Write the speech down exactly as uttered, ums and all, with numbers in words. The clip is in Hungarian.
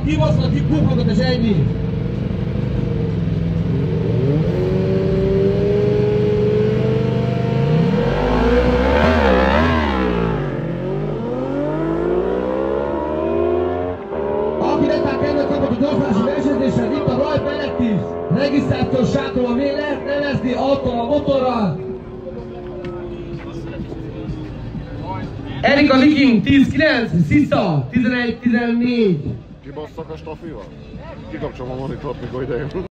kibaszva, kipufogott, és ennyi. Itt a rajt mellett is, regisztrációs sátor, ami lehet nevezni autóval, motorral. Erika Viking tíz kilenc, Szisza tizenegy tizennégy. Kibasszak a stafival? Kikapcsolom a monitort, mikor ide jön.